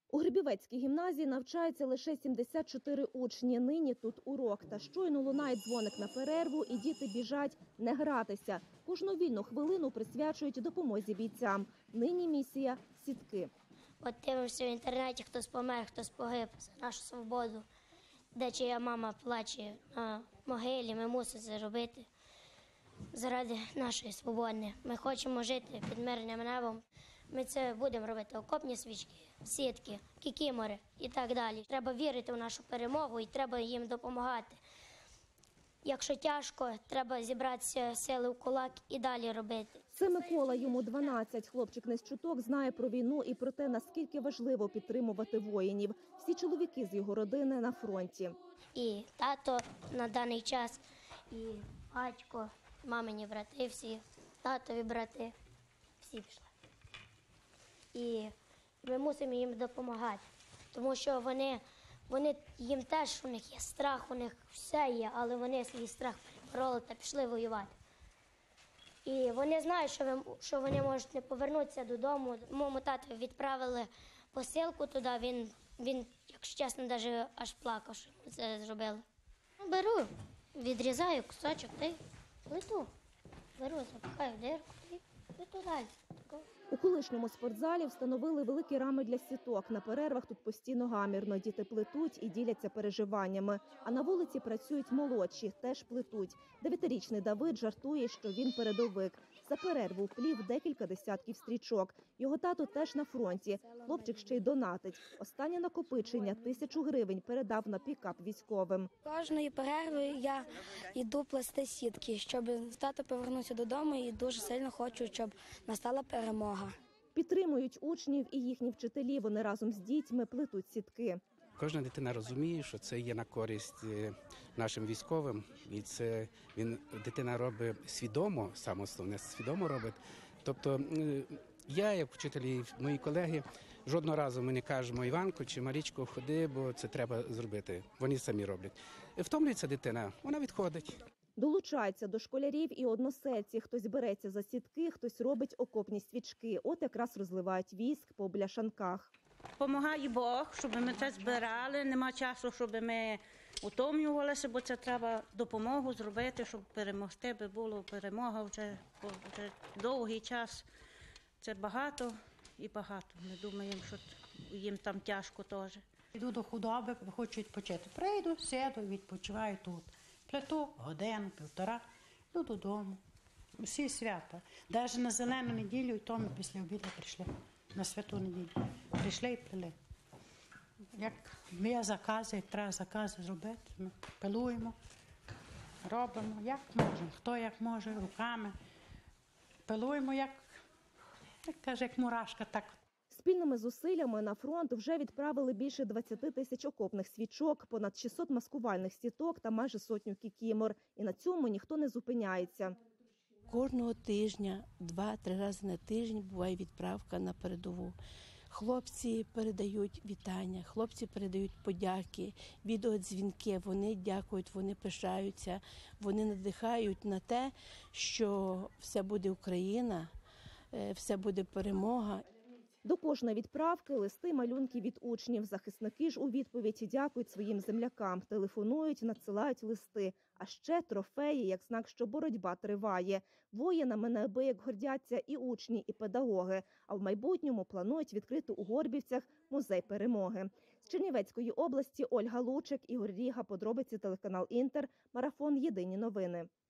У Грибівецькій гімназії навчається лише 74 учні. Нині тут урок. Та щойно лунає дзвоник на перерву, і діти біжать не гратися. Кожну вільну хвилину присвячують допомозі бійцям. Нині місія – сітки. От дивимося в інтернеті, хтось помер, хтось погиб за нашу свободу. Де чия мама плаче на могилі, ми мусимо це робити заради нашої свободи. Ми хочемо жити під мирним небом. Ми це будемо робити: окопні свічки, сітки, кікімори і так далі. Треба вірити в нашу перемогу і треба їм допомагати. Якщо тяжко, треба зібратися сили в кулак і далі робити. Це Микола, йому 12. Хлопчик не з чуток знає про війну і про те, наскільки важливо підтримувати воїнів. Всі чоловіки з його родини на фронті. І тато на даний час, і батько, мамині брати всі, татові брати, всі пішли. І ми мусимо їм допомагати, тому що їм теж, у них є страх, у них все є, але вони свій страх перебороли та пішли воювати. І вони знають, що вони можуть не повернутися додому. Моєму татові відправили посилку туди, він, якщо чесно, навіть аж плакав, що ми це зробили. Беру, відрізаю кусочок та й плету. Беру, запихаю в дирку та й плету далі. У колишньому спортзалі встановили великі рами для сіток. На перервах тут постійно гамірно. Діти плетуть і діляться переживаннями. А на вулиці працюють молодші, теж плетуть. 9-річний Давид жартує, що він передовик. За перерву вплів декілька десятків стрічок. Його тато теж на фронті. Хлопчик ще й донатить. Останнє накопичення – 1000 гривень передав на пікап військовим. Кожної перерви я йду плести сітки, щоб тато повернувся додому, і дуже сильно хочу, щоб настала перемога. Підтримують учнів і їхні вчителі. Вони разом з дітьми плетуть сітки. Кожна дитина розуміє, що це є на користь нашим військовим. І це дитина робить свідомо, саме основне, свідомо робить. Тобто я, як вчитель і мої колеги, жодного разу ми не кажемо: Іванко чи Марічко, ходи, бо це треба зробити. Вони самі роблять. Втомлюється дитина, вона відходить. Долучаються до школярів і односельці. Хтось береться за сітки, хтось робить окопні свічки. От якраз розливають віск по бляшанках. Помагає Бог, щоб ми це збирали. Нема часу, щоб ми утомлювалися, бо це треба допомогу зробити, щоб перемогти, би була перемога вже довгий час. Це багато і багато. Ми думаємо, що їм там тяжко теж. Йду до худоби, хочу відпочити. Прийду, сяду, відпочиваю тут. Плету годину, півтора, йду додому. Всі свята. Навіть на зелену неділю, і то ми після обіду прийшли. На святу неділю. Прийшли і плели. Як є закази, як треба закази зробити, ми пилуємо, робимо, як можемо. Хто як може, руками. Пилуємо, як мурашка, так. Спільними зусиллями на фронт вже відправили більше 20 тисяч окопних свічок, понад 600 маскувальних сіток та майже 100 кікімор. І на цьому ніхто не зупиняється. Кожного тижня, 2-3 рази на тиждень буває відправка на передову. Хлопці передають вітання, хлопці передають подяки, відеодзвінки. Вони дякують, вони пишаються, вони надихають на те, що все буде Україна, все буде перемога. До кожної відправки листи, малюнки від учнів. Захисники ж у відповідь дякують своїм землякам, телефонують, надсилають листи. А ще трофеї, як знак, що боротьба триває. Воїнами неабияк гордяться і учні, і педагоги. А в майбутньому планують відкрити у Горбівцях музей перемоги. З Чернівецької області Ольга Лучик, Ігор Ріга, подробиці телеканал Інтер, марафон «Єдині новини».